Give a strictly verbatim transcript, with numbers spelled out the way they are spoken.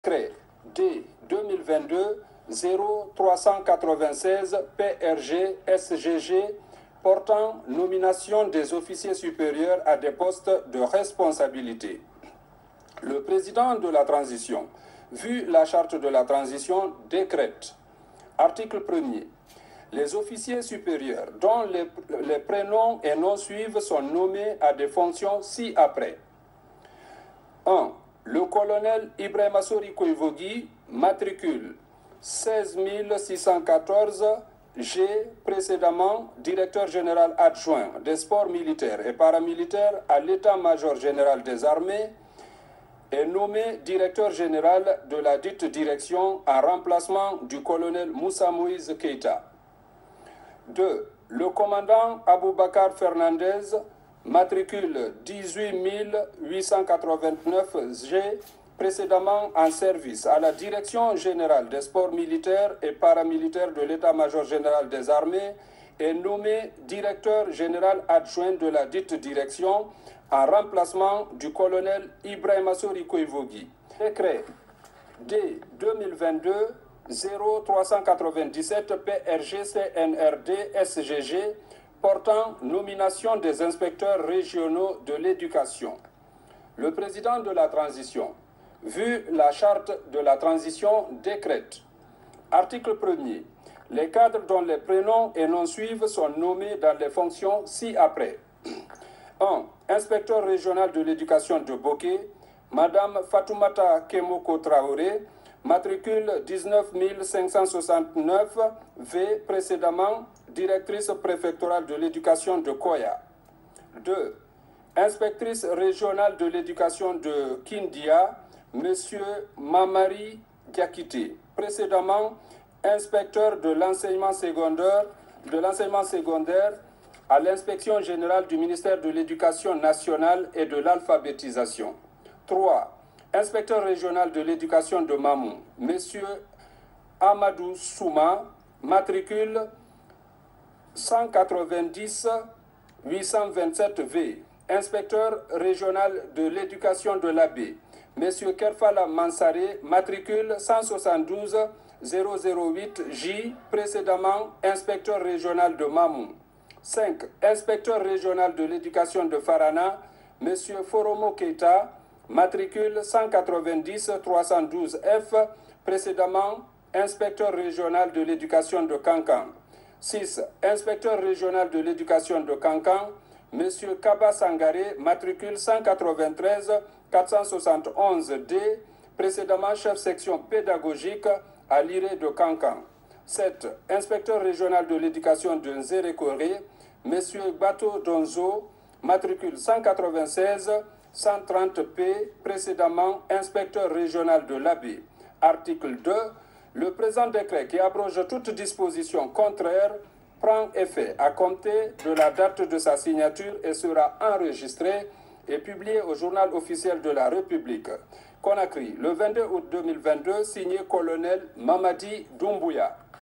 Décret D deux mille vingt-deux zéro trois cent quatre-vingt-seize P R G S G G portant nomination des officiers supérieurs à des postes de responsabilité. Le président de la transition, vu la charte de la transition, décrète. Article premier. Les officiers supérieurs dont les, les prénoms et noms suivent sont nommés à des fonctions ci-après. un. Le colonel Ibrahima Sori Koivogui, matricule seize mille six cent quatorze G, précédemment directeur général adjoint des sports militaires et paramilitaires à l'état-major général des armées, est nommé directeur général de la dite direction en remplacement du colonel Moussa Moïse Keïta. deux. Le commandant Aboubakar Fernandez, matricule dix-huit mille huit cent quatre-vingt-neuf G, précédemment en service à la Direction générale des sports militaires et paramilitaires de l'état-major général des armées, est nommé directeur général adjoint de la dite direction en remplacement du colonel Ibrahima Sori Koivogui. Décret D deux mille vingt-deux zéro trois cent quatre-vingt-dix-sept P R G C N R D S G G portant nomination des inspecteurs régionaux de l'éducation. Le président de la transition, vu la charte de la transition, décrète. Article premier. Les cadres dont les prénoms et noms suivent sont nommés dans les fonctions ci-après. un. Inspecteur régional de l'éducation de Boké, Madame Fatoumata Kemoko Traoré, matricule dix-neuf mille cinq cent soixante-neuf V, précédemment directrice préfectorale de l'éducation de Koya. deux. Inspectrice régionale de l'éducation de Kindia, Monsieur Mamari Diakité, précédemment inspecteur de l'enseignement secondaire, de l'enseignement secondaire à l'inspection générale du ministère de l'Éducation nationale et de l'alphabétisation. trois. Inspecteur régional de l'éducation de Mamou, Monsieur Amadou Souma, matricule cent quatre-vingt-dix huit cent vingt-sept V. Inspecteur régional de l'éducation de l'Abbé, Monsieur Kerfala Mansaré, matricule cent soixante-douze zéro zéro huit J, précédemment inspecteur régional de Mamou. cinq. Inspecteur régional de l'éducation de Farana, Monsieur Foromo Keita, matricule cent quatre-vingt-dix trois cent douze F, précédemment inspecteur régional de l'éducation de Kankan. six. Inspecteur régional de l'éducation de Kankan, Monsieur Kaba Sangaré, matricule cent quatre-vingt-treize quatre cent soixante et onze D, précédemment chef section pédagogique à l'I R E de Kankan. sept. Inspecteur régional de l'éducation de Nzérékoré, Monsieur Bato Donzo, matricule cent quatre-vingt-seize cent trente P, précédemment inspecteur régional de l'Abbé. Article deux. Le présent décret qui abroge toute disposition contraire prend effet à compter de la date de sa signature et sera enregistré et publié au journal officiel de la République. Conakry, le vingt-deux août deux mille vingt-deux, signé colonel Mamadi Doumbouya.